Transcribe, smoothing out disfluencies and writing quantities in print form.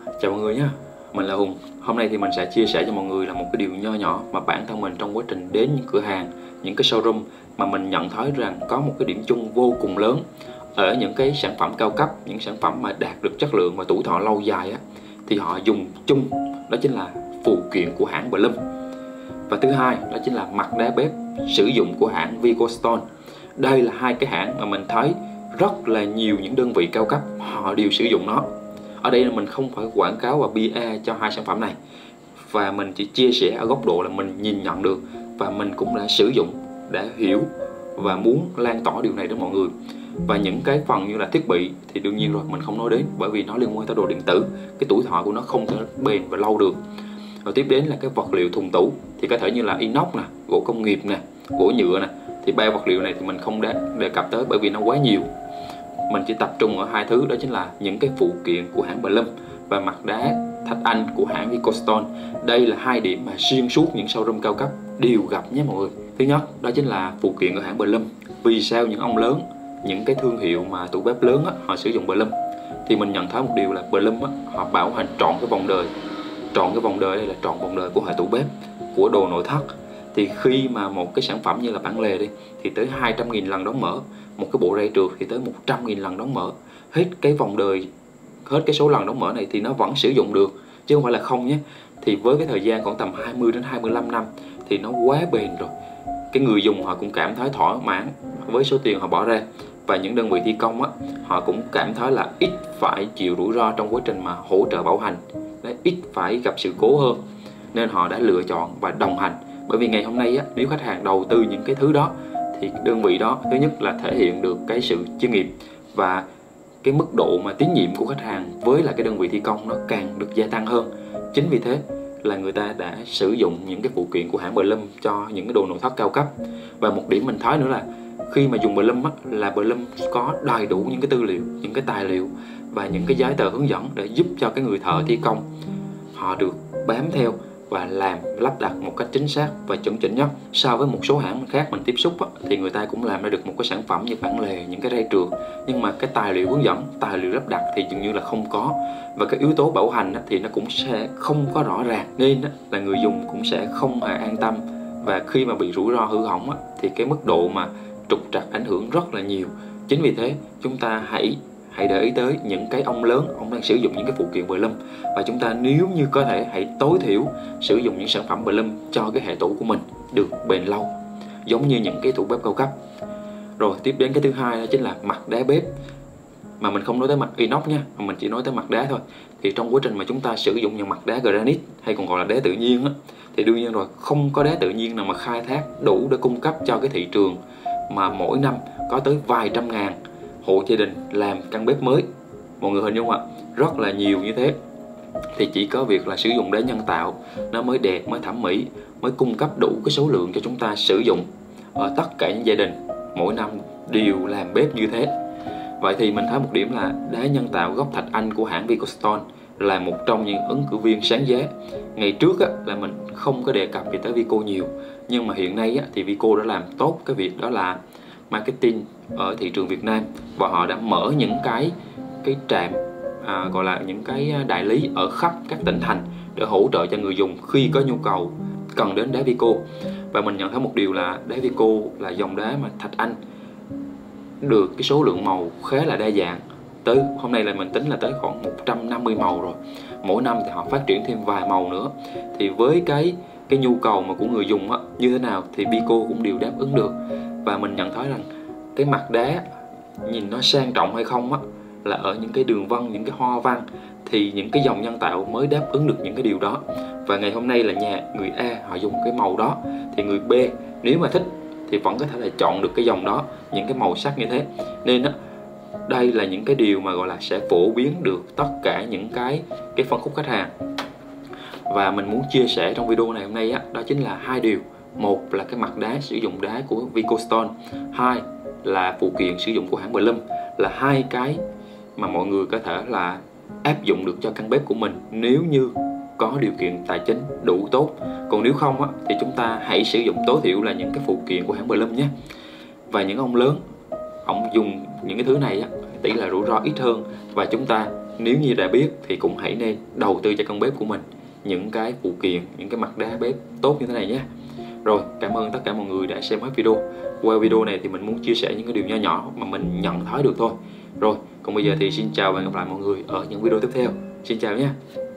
Chào mọi người nhé, mình là Hùng. Hôm nay thì mình sẽ chia sẻ cho mọi người là một cái điều nho nhỏ mà bản thân mình trong quá trình đến những cửa hàng, những cái showroom mà mình nhận thấy rằng có một cái điểm chung vô cùng lớn ở những cái sản phẩm cao cấp, những sản phẩm mà đạt được chất lượng và tuổi thọ lâu dài á, thì họ dùng chung đó chính là phụ kiện của hãng Blum. Và thứ hai đó chính là mặt đá bếp sử dụng của hãng Vicostone. Đây là hai cái hãng mà mình thấy rất là nhiều những đơn vị cao cấp họ đều sử dụng nó. Ở đây là mình không phải quảng cáo và PR cho hai sản phẩm này, và mình chỉ chia sẻ ở góc độ là mình nhìn nhận được và mình cũng đã sử dụng, đã hiểu và muốn lan tỏa điều này đến mọi người. Và những cái phần như là thiết bị thì đương nhiên rồi mình không nói đến, bởi vì nó liên quan tới đồ điện tử, cái tuổi thọ của nó không thể bền và lâu được. Rồi tiếp đến là cái vật liệu thùng tủ thì có thể như là inox nè, gỗ công nghiệp nè, gỗ nhựa nè. Thì ba vật liệu này thì mình không đề cập tới bởi vì nó quá nhiều. Mình chỉ tập trung ở hai thứ, đó chính là những cái phụ kiện của hãng Blum và mặt đá thạch anh của hãng Vicostone. Đây là hai điểm mà xuyên suốt những showroom cao cấp đều gặp nhé mọi người. Thứ nhất đó chính là phụ kiện ở hãng Blum. Vì sao những ông lớn, những cái thương hiệu mà tủ bếp lớn á, họ sử dụng Blum? Thì mình nhận thấy một điều là Blum á, họ bảo hành trọn cái vòng đời. Trọn cái vòng đời đây là trọn vòng đời của hệ tủ bếp, của đồ nội thất. Thì khi mà một cái sản phẩm như là bản lề đi thì tới 200.000 lần đóng mở, một cái bộ rây trượt thì tới 100.000 lần đóng mở. Hết cái vòng đời, hết cái số lần đóng mở này thì nó vẫn sử dụng được, chứ không phải là không nhé. Thì với cái thời gian khoảng tầm 20 đến 25 năm thì nó quá bền rồi. Cái người dùng họ cũng cảm thấy thỏa mãn với số tiền họ bỏ ra. Và những đơn vị thi công á, họ cũng cảm thấy là ít phải chịu rủi ro trong quá trình mà hỗ trợ bảo hành. Đấy, ít phải gặp sự cố hơn. Nên họ đã lựa chọn và đồng hành. Bởi vì ngày hôm nay á, nếu khách hàng đầu tư những cái thứ đó thì đơn vị đó thứ nhất là thể hiện được cái sự chuyên nghiệp, và cái mức độ mà tín nhiệm của khách hàng với lại cái đơn vị thi công nó càng được gia tăng hơn. Chính vì thế là người ta đã sử dụng những cái phụ kiện của hãng Blum cho những cái đồ nội thất cao cấp. Và một điểm mình thấy nữa là khi mà dùng Blum á, là Blum có đầy đủ những cái tư liệu, những cái tài liệu và những cái giấy tờ hướng dẫn để giúp cho cái người thợ thi công họ được bám theo và làm lắp đặt một cách chính xác và chuẩn chỉnh nhất. So với một số hãng khác mình tiếp xúc á, thì người ta cũng làm ra được một cái sản phẩm như bản lề, những cái rây trượt, nhưng mà cái tài liệu hướng dẫn, tài liệu lắp đặt thì dường như là không có, và cái yếu tố bảo hành á, thì nó cũng sẽ không có rõ ràng, nên á, là người dùng cũng sẽ không hề an tâm. Và khi mà bị rủi ro hư hỏng á, thì cái mức độ mà trục trặc ảnh hưởng rất là nhiều. Chính vì thế chúng ta hãy để ý tới những cái ông lớn, ông đang sử dụng những cái phụ kiện Blum, và chúng ta nếu như có thể hãy tối thiểu sử dụng những sản phẩm Blum cho cái hệ tủ của mình được bền lâu, giống như những cái tủ bếp cao cấp. Rồi tiếp đến cái thứ hai đó chính là mặt đá bếp, mà mình không nói tới mặt inox nha, mà mình chỉ nói tới mặt đá thôi. Thì trong quá trình mà chúng ta sử dụng những mặt đá granite hay còn gọi là đá tự nhiên á, thì đương nhiên rồi, không có đá tự nhiên nào mà khai thác đủ để cung cấp cho cái thị trường mà mỗi năm có tới vài trăm ngàn hộ gia đình làm căn bếp mới. Mọi người hình dung ạ, rất là nhiều như thế. Thì chỉ có việc là sử dụng đá nhân tạo nó mới đẹp, mới thẩm mỹ, mới cung cấp đủ cái số lượng cho chúng ta sử dụng ở tất cả những gia đình mỗi năm đều làm bếp như thế. Vậy thì mình thấy một điểm là đá nhân tạo gốc thạch anh của hãng Vicostone là một trong những ứng cử viên sáng giá. Ngày trước á, là mình không có đề cập về tới Vico nhiều, nhưng mà hiện nay á, thì Vico đã làm tốt cái việc đó là marketing ở thị trường Việt Nam, và họ đã mở những cái trạm gọi là những cái đại lý ở khắp các tỉnh thành để hỗ trợ cho người dùng khi có nhu cầu cần đến đá Vico. Và mình nhận thấy một điều là đá Vico là dòng đá mà thạch anh được cái số lượng màu khá là đa dạng. Tới hôm nay là mình tính là tới khoảng 150 màu rồi. Mỗi năm thì họ phát triển thêm vài màu nữa. Thì với cái nhu cầu mà của người dùng á, như thế nào thì Vico cũng đều đáp ứng được. Và mình nhận thấy rằng cái mặt đá nhìn nó sang trọng hay không á, là ở những cái đường vân, những cái hoa văn, thì những cái dòng nhân tạo mới đáp ứng được những cái điều đó. Và ngày hôm nay là nhà người A họ dùng cái màu đó, thì người B nếu mà thích thì vẫn có thể là chọn được cái dòng đó, những cái màu sắc như thế. Nên á, đây là những cái điều mà gọi là sẽ phổ biến được tất cả những cái phân khúc khách hàng. Và mình muốn chia sẻ trong video này hôm nay á, đó chính là hai điều. Một là cái mặt đá sử dụng đá của Vicostone, hai là phụ kiện sử dụng của hãng Blum, là hai cái mà mọi người có thể là áp dụng được cho căn bếp của mình nếu như có điều kiện tài chính đủ tốt. Còn nếu không á, thì chúng ta hãy sử dụng tối thiểu là những cái phụ kiện của hãng Blum nhé. Và những ông lớn, ông dùng những cái thứ này á, tỷ lệ rủi ro ít hơn, và chúng ta Nếu như đã biết thì cũng hãy nên đầu tư cho căn bếp của mình những cái phụ kiện, những cái mặt đá bếp tốt như thế này nhé. Rồi, cảm ơn tất cả mọi người đã xem hết video. Qua video này thì mình muốn chia sẻ những cái điều nho nhỏ mà mình nhận thấy được thôi. Rồi, còn bây giờ thì xin chào và hẹn gặp lại mọi người ở những video tiếp theo. Xin chào nhé.